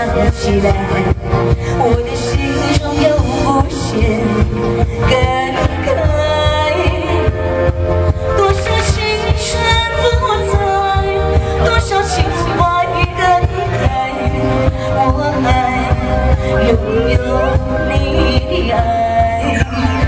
起来，我的心中有无限感慨。多少青春不在，多少情怀更改。我爱拥有你的爱，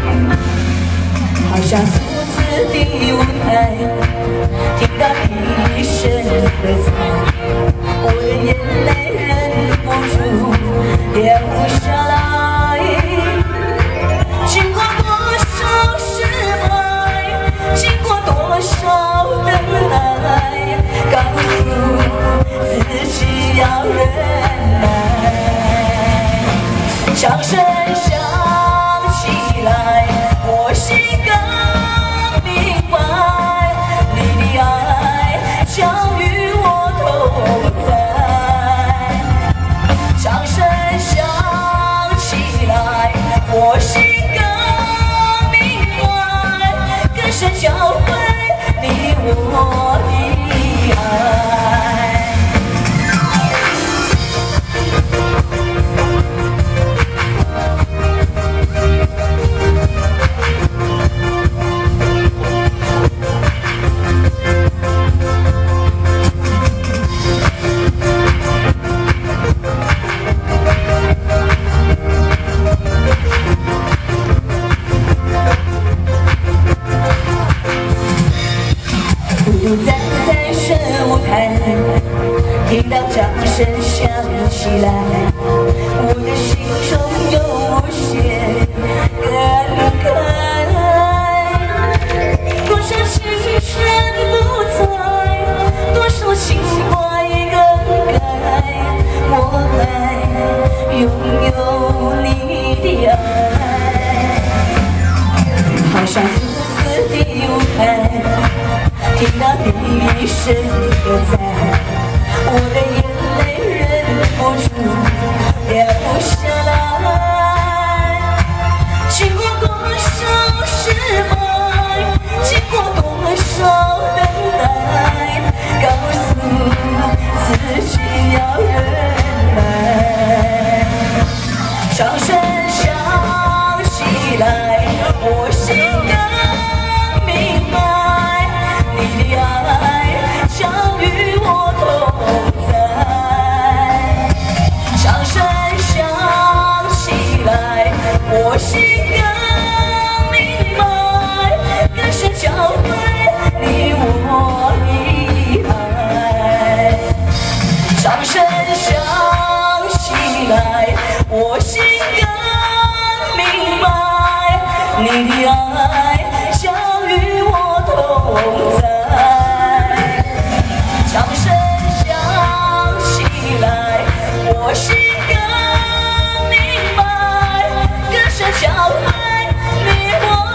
好像初次的舞台，听到你一声喝彩。 我的眼泪忍不住掉下来，经过多少失败，经过多少等待，告诉自己要忍耐。掌声响起来，我心更明白，你的爱将与我同在。 掌声响起来，我心更明白，更深教会你我的爱。站在神舞台，听到掌声响起来，我的心中有无限感慨。多少青春不在，多少情怀更改。我爱拥有你的爱，好像初次的舞台。 听到你一声喝彩，我的眼泪忍不住掉下来。经过多少失败，经过多少等待，告诉自己要忍耐。掌声响起来，我心更明白。 你的爱将与我同在，掌声响起来，我心更明白，更深教会你我的爱。掌声响起来，我心更明白，你的爱将与我同在。 掌声响起来，我心更明白，更深教会你我。